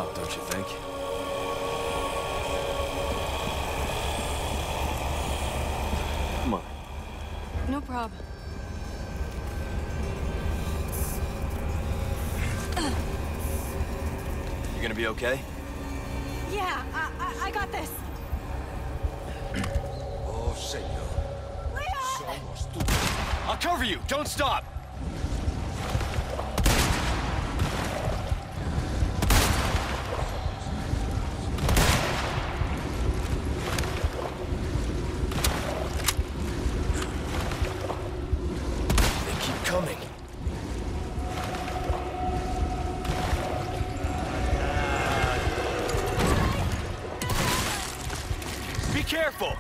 don't you think? Come on. No problem. You gonna be okay? Yeah, I got this. Oh, Señor. Leon! Somos tú. I'll cover you! Don't stop! They keep coming. Be careful!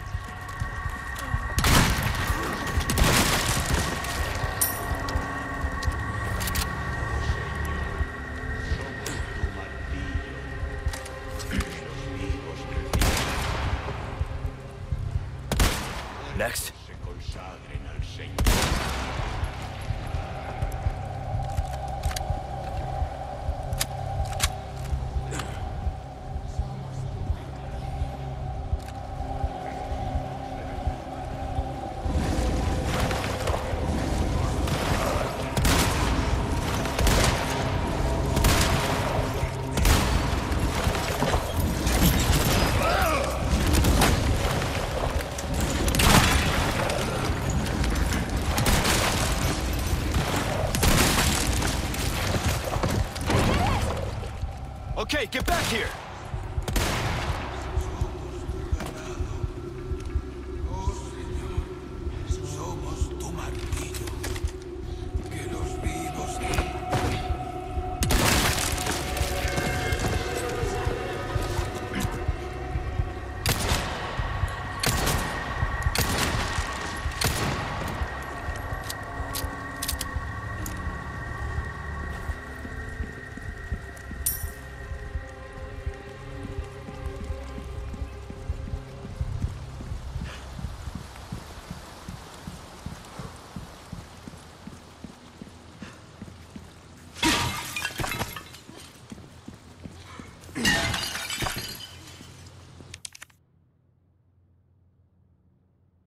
Next. Se consagren al Señor. Okay, get back here!